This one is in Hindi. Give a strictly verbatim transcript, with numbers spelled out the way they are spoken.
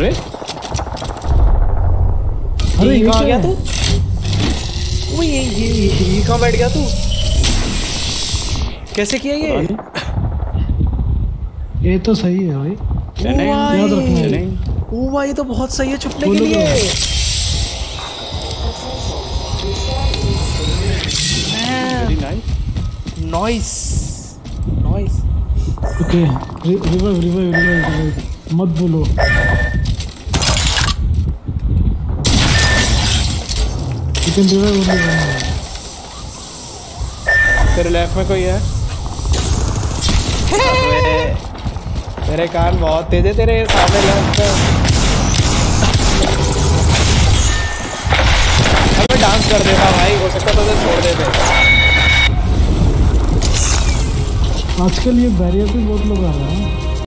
अरे अरे ये कहाँ गया तू? वो ये ये ये कहाँ बैठ गया तू? कैसे किया ये? ये तो सही है भाई, याद रखना है। ओ भाई तो बहुत सही है छुपने के लिए। Noise noise. Okay revive revive revive मत बोलो। You can revive only one. तेरे लेफ्ट में कोई है? तेरे कान बहुत तेज है तेरे सामने लेफ्ट में। मैं डांस कर देता भाई, हो सकता तो छोड़ देते। आजकल ये बैरियर पे बहुत लोग आ रहे हैं।